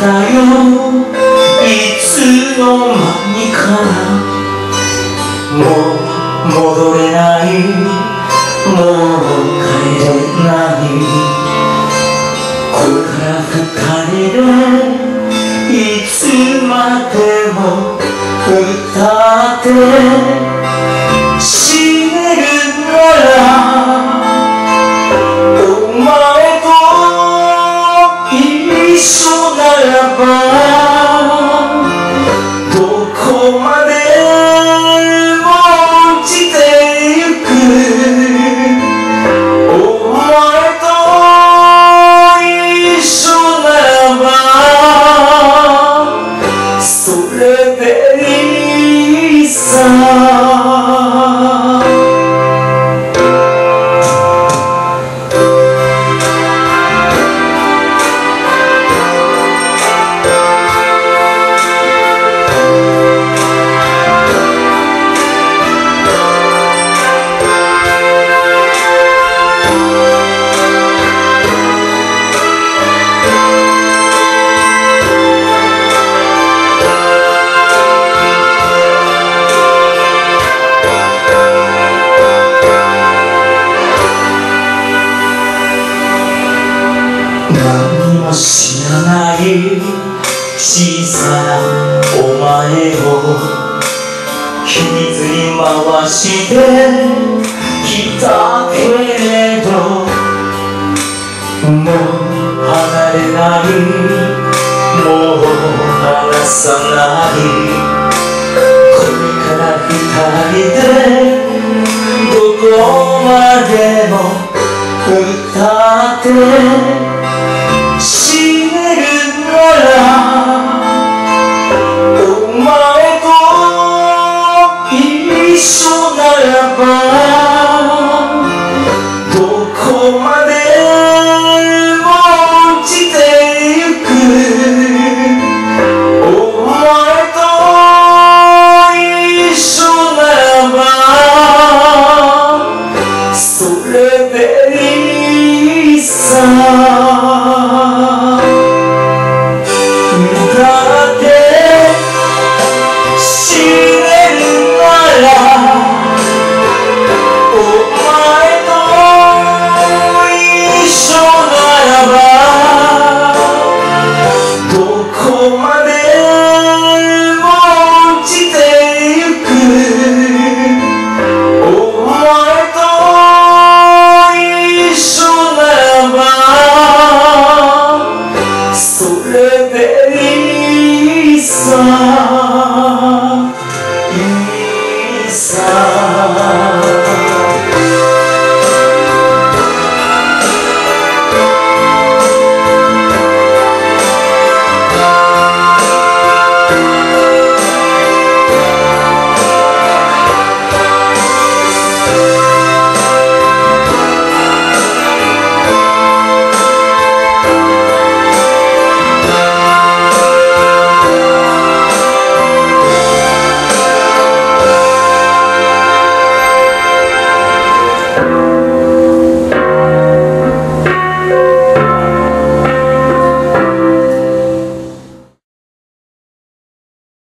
たよいつの間にかもう戻れないもう帰れないこれから二人でいつまでも歌って死ねるならお前と一緒ならばどこまでも落ちてゆくお前と一緒ならばそれでいいさ何も知らない小さなお前を引きずり回してきたけれどもう離れないもう離さないこれから二人でどこまでも歌って